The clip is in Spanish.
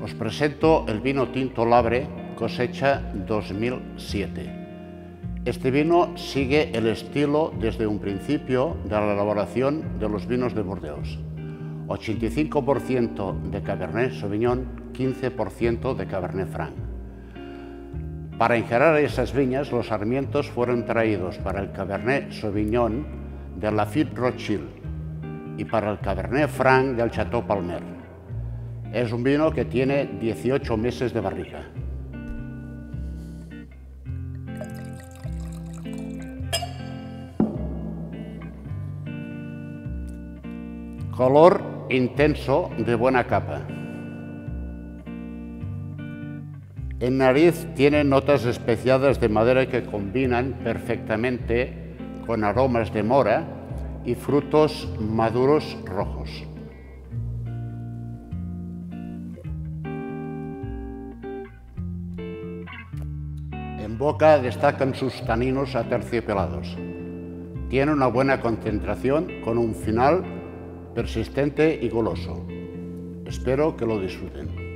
Os presento el vino tinto Labre, cosecha 2007. Este vino sigue el estilo desde un principio de la elaboración de los vinos de Burdeos. 85% de Cabernet Sauvignon, 15% de Cabernet Franc. Para engerar esas viñas, los sarmientos fueron traídos para el Cabernet Sauvignon de Lafite Rothschild y para el Cabernet Franc del Chateau Palmer. Es un vino que tiene 18 meses de barrica. Color intenso de buena capa. En nariz tiene notas especiadas de madera que combinan perfectamente con aromas de mora y frutos maduros rojos. En boca destacan sus taninos aterciopelados. Tiene una buena concentración con un final persistente y goloso. Espero que lo disfruten.